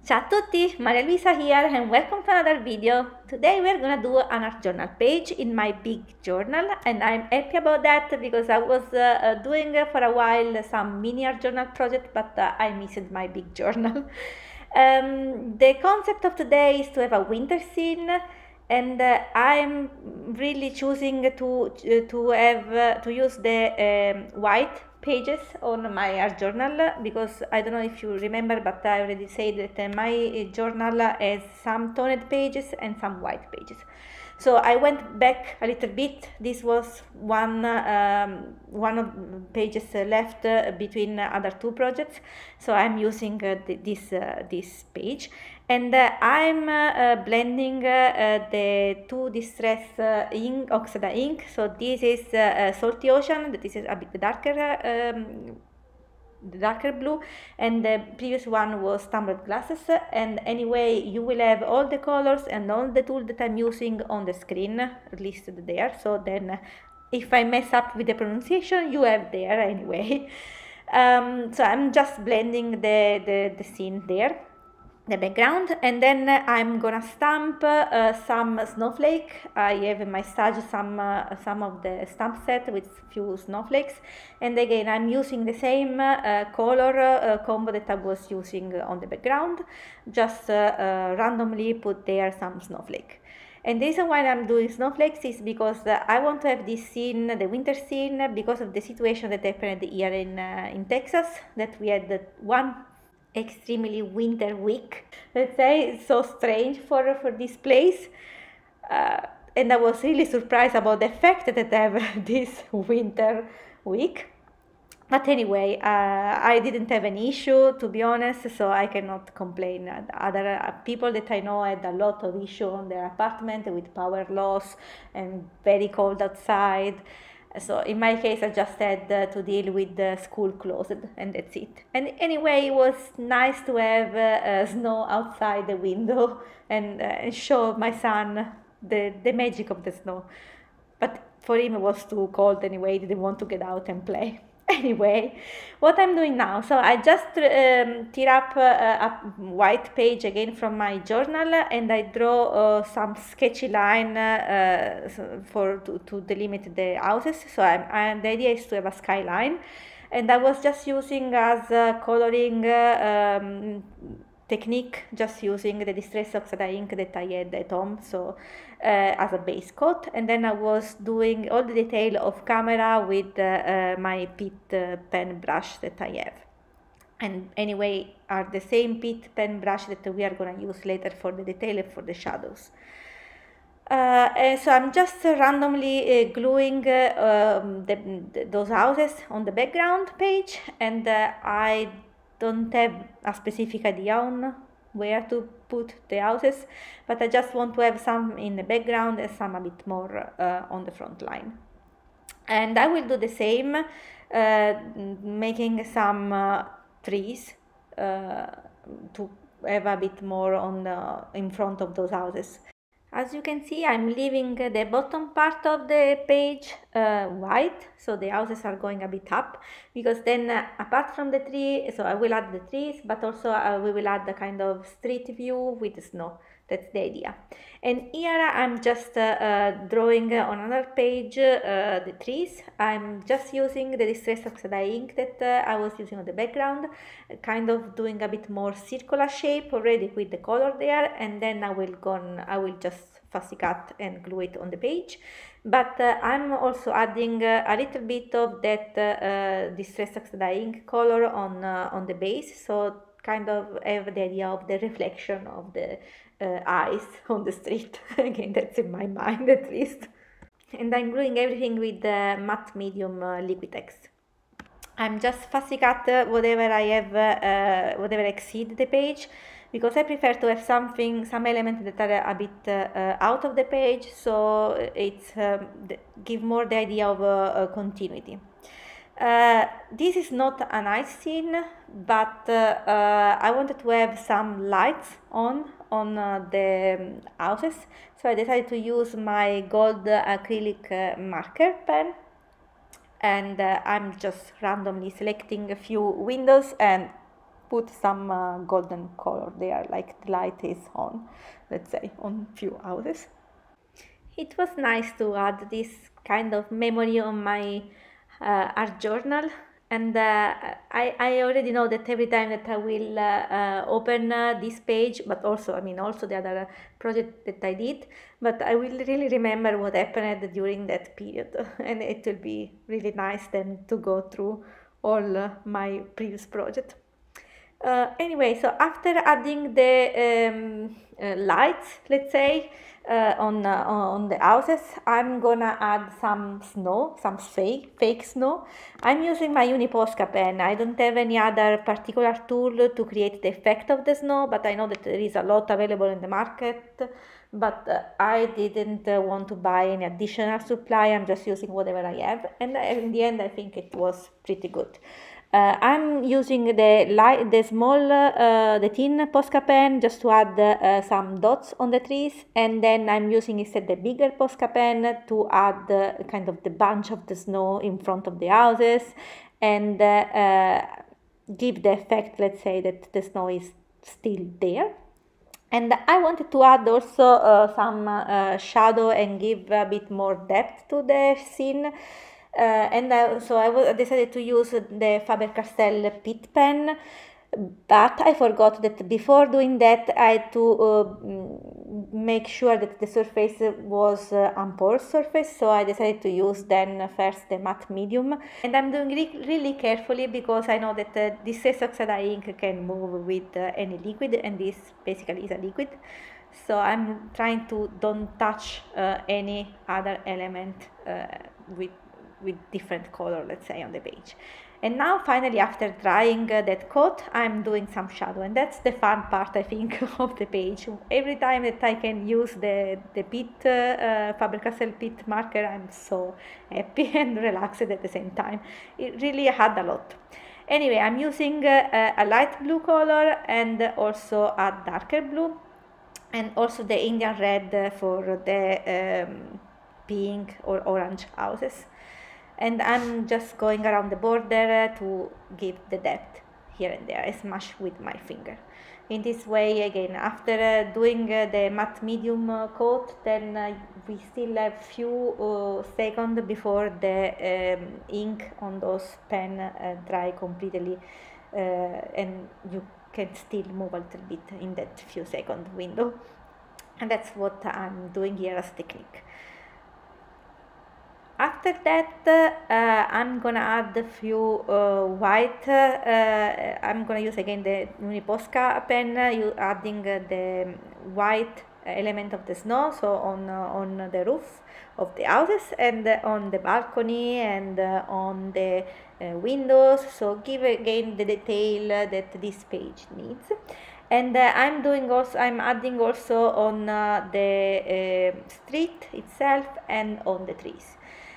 Ciao a tutti, Maria Luisa here and welcome to another video. Today we're gonna do an art journal page in my big journal and I'm happy about that because I was doing for a while some mini art journal project but I missed my big journal. The concept of today is to have a winter scene and I'm really choosing to use the white pages on my art journal because I don't know if you remember, but I already said that my journal has some toned pages and some white pages. So I went back a little bit. This was one of the pages left between other two projects. So I'm using this page, and I'm blending the two distress ink, Oxida ink. So this is Salty Ocean. This is a bit darker. The darker blue, and the previous one was Tumbler Glasses. And anyway, you will have all the colors and all the tools that I'm using on the screen listed there, so then if I mess up with the pronunciation, you have there anyway. So I'm just blending the scene there, the background, and then I'm gonna stamp some snowflake. I have in my stash some of the stamp set with few snowflakes, and again I'm using the same color combo that I was using on the background, just randomly put there some snowflake. And the reason why I'm doing snowflakes is because I want to have this scene, the winter scene, because of the situation that happened here in Texas, that we had one extremely winter week, let's say. It's so strange for this place, and I was really surprised about the fact that I have this winter week. But anyway, I didn't have any issue, to be honest, so I cannot complain. Other people that I know had a lot of issue on their apartment with power loss and very cold outside. So in my case, I just had to deal with the school closed, and that's it. And anyway, it was nice to have snow outside the window and show my son the magic of the snow. But for him, it was too cold anyway, he didn't want to get out and play. Anyway, what I'm doing now, so I just tear up a white page again from my journal, and I draw some sketchy line to delimit the houses. So the idea is to have a skyline, and I was just using as coloring technique, just using the Distress Oxide ink that I had at home, so as a base coat, and then I was doing all the detail of camera with my Pitt pen brush that I have. And anyway, are the same Pitt pen brush that we are gonna use later for the detail and for the shadows. And so I'm just randomly gluing those houses on the background page, and I don't have a specific idea on where to put the houses, but I just want to have some in the background and some a bit more on the front line. And I will do the same, making some trees to have a bit more in front of those houses. As you can see, I'm leaving the bottom part of the page white, so the houses are going a bit up, because then apart from the tree, so I will add the trees, but also we will add the kind of street view with the snow. That's the idea. And here I'm just drawing on another page the trees. I'm just using the Distress Oxide ink that I was using on the background, kind of doing a bit more circular shape already with the color there, and then I will just fussy cut and glue it on the page. But I'm also adding a little bit of that Distress Oxide ink color on the base, so kind of have the idea of the reflection of the eyes on the street. Again, that's in my mind at least. And I'm gluing everything with the matte medium Liquitex. I'm just fussy cut whatever I have, whatever exceed the page, because I prefer to have some elements that are a bit out of the page, so it's give more the idea of continuity. This is not a nice scene, but I wanted to have some lights on the houses, so I decided to use my gold acrylic marker pen, and I'm just randomly selecting a few windows and put some golden color there, like the light is on, let's say, on few houses. It was nice to add this kind of memory on my art journal, and I already know that every time that I will open this page, but also, I mean, also the other project that I did, but I will really remember what happened during that period, and it will be really nice then to go through all my previous project. Anyway, so after adding the lights, let's say, on the houses, I'm gonna add some snow, some fake snow. I'm using my Uniposca pen. I don't have any other particular tool to create the effect of the snow, but I know that there is a lot available in the market. But I didn't want to buy any additional supply. I'm just using whatever I have, and in the end, I think it was pretty good. I'm using the small, the thin Posca pen just to add some dots on the trees, and then I'm using instead the bigger Posca pen to add kind of the bunch of the snow in front of the houses, and give the effect, let's say, that the snow is still there. And I wanted to add also some shadow and give a bit more depth to the scene. So I decided to use the Faber-Castell Pitt pen, but I forgot that before doing that I had to make sure that the surface was unporous surface, so I decided to use then first the matte medium, and I'm doing really carefully because I know that this oxide ink can move with any liquid, and this basically is a liquid. So I'm trying to don't touch any other element with different color, let's say, on the page. And now finally, after drying that coat, I'm doing some shadow, and that's the fun part, I think, of the page. Every time that I can use the Pitt, Faber-Castell Pitt marker, I'm so happy and relaxed at the same time. It really had a lot. Anyway, I'm using a light blue color and also a darker blue, and also the Indian red for the pink or orange houses. And I'm just going around the border to give the depth here and there. I smash with my finger. In this way, again, after doing the matte medium coat, then we still have few seconds before the ink on those pen dry completely, and you can still move a little bit in that few second window. And that's what I'm doing here as technique. After that, I'm gonna add a few white. I'm gonna use again the Uniposca pen, adding the white element of the snow, so on the roof of the houses and on the balcony and on the windows. So give again the detail that this page needs. And I'm adding also on the street itself and on the trees.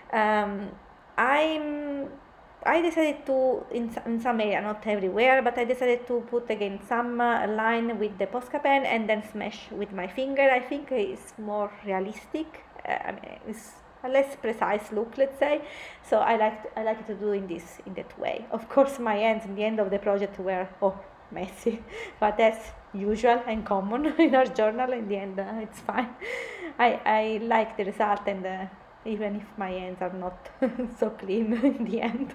I decided to, in some area, not everywhere, but I decided to put again some line with the Posca pen and then smash with my finger. I think it's more realistic. I mean, it's a less precise look, let's say. So I like to do in that way. Of course, my hands in the end of the project were messy, but that's usual and common in our journal. In the end, it's fine. I like the result, and even if my hands are not so clean in the end.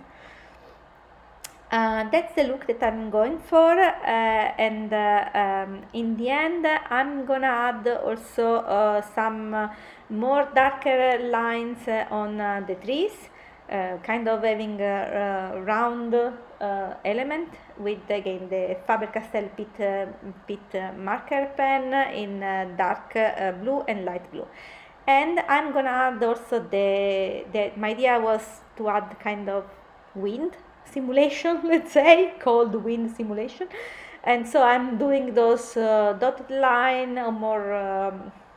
That's the look that I'm going for, and in the end I'm gonna add also some more darker lines on the trees, kind of having a round element with again the Faber-Castell Pitt marker pen in dark blue and light blue. And I'm gonna add also my idea was to add kind of wind simulation, let's say, cold wind simulation. And so I'm doing those dotted line or more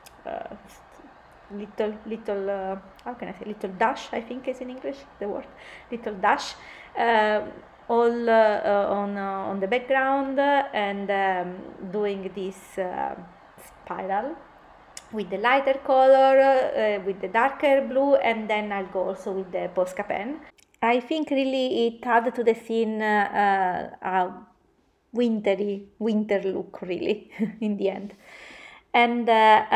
little how can I say, little dash, I think is in English the word, little dash, all on the background, and doing this spiral with the lighter color, with the darker blue, and then I'll go also with the Posca pen. I think really it added to the scene winter look really in the end. And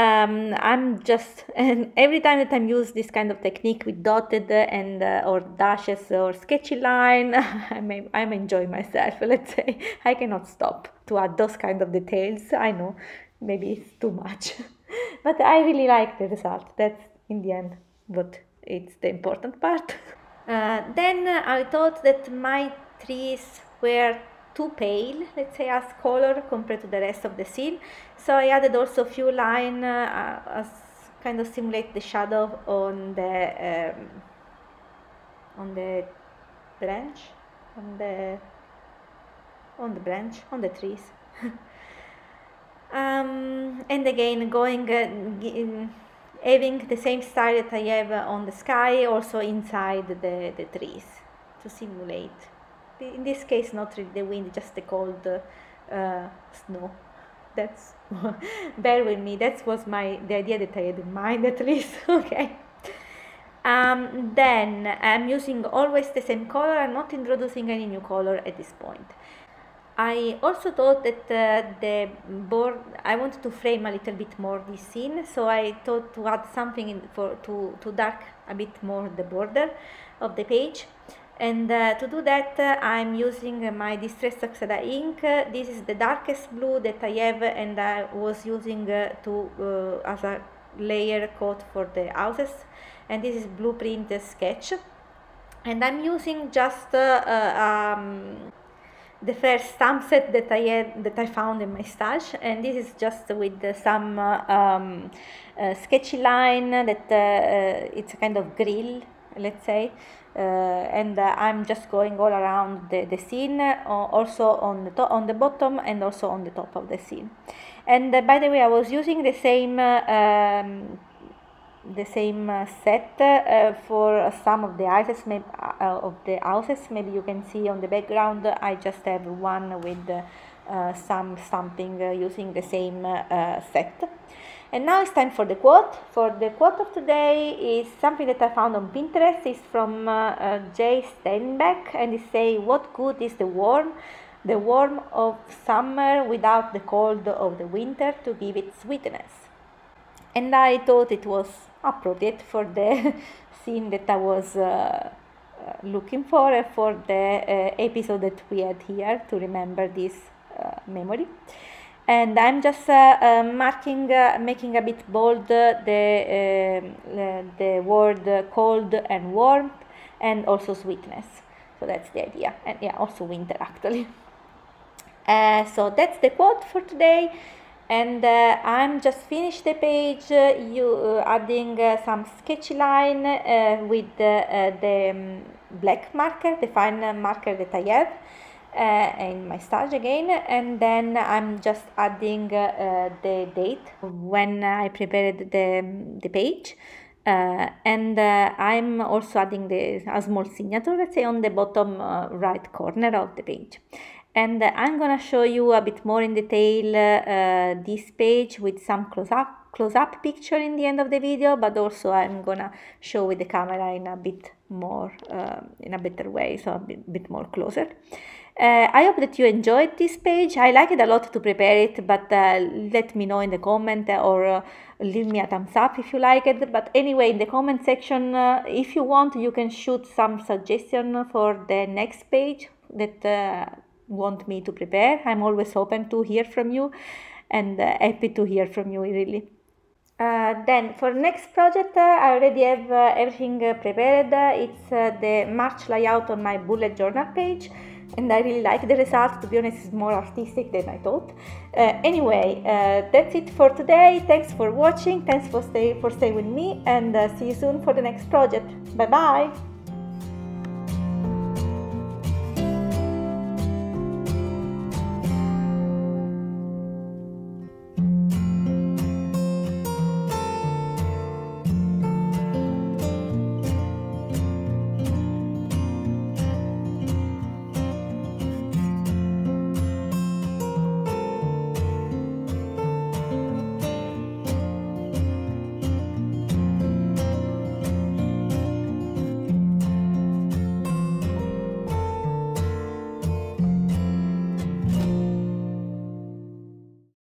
and every time that I use this kind of technique with dotted and or dashes or sketchy line, I'm enjoying myself, let's say. I cannot stop to add those kind of details. I know, maybe it's too much, but I really like the result. That's in the end what it's the important part. Then I thought that my trees were too pale, let's say, as color compared to the rest of the scene. So I added also a few lines as kind of simulate the shadow on the branch, on the trees. And again, having the same style that I have on the sky, also inside the trees, to simulate. In this case, not really the wind, just the cold snow. That's bear with me. That was the idea that I had in mind, at least. Okay. Then I'm using always the same color. I'm not introducing any new color at this point. I also thought that I wanted to frame a little bit more this scene, so I thought to add something to dark a bit more the border of the page. And to do that, I'm using my Distress Oxide ink. This is the darkest blue that I have, and I was using as a layer coat for the houses. And this is Blueprint Sketch. And I'm using just the first stamp set that I found in my stash, and this is just with some sketchy line that it's a kind of grill, let's say. And I'm just going all around the scene, also on the bottom and also on the top of the scene. And by the way, I was using the same set for some of the houses. Maybe you can see on the background I just have one with some stamping using the same set. And now it's time for the quote. For the quote of today is something that I found on Pinterest. It's from Jay Steinbeck, and it says, "What good is the warmth of summer without the cold of the winter to give it sweetness?" And I thought it was appropriate for the scene that I was looking for the episode that we had here, to remember this memory. And I'm just making a bit bold the word cold and warmth, and also sweetness. So that's the idea, and yeah, also winter actually. So that's the quote for today. And I'm just finished the page, adding some sketchy line with the black marker, the fine marker that I have in my stash again. And then I'm just adding the date when I prepared the page. And I'm also adding a small signature, let's say, on the bottom right corner of the page. And I'm gonna show you a bit more in detail this page with some close-up picture in the end of the video, but also I'm gonna show with the camera in a bit more, in a better way, so a bit more closer. I hope that you enjoyed this page. I like it a lot to prepare it, but let me know in the comment or leave me a thumbs up if you like it. But anyway, in the comment section, if you want, you can shoot some suggestion for the next page that want me to prepare. I'm always open to hear from you, and happy to hear from you, really. Then for next project, I already have everything prepared. It's the March layout on my bullet journal page, and I really like the result. To be honest, it's more artistic than I thought. Anyway, that's it for today. Thanks for watching. Thanks for staying with me, and see you soon for the next project. Bye bye.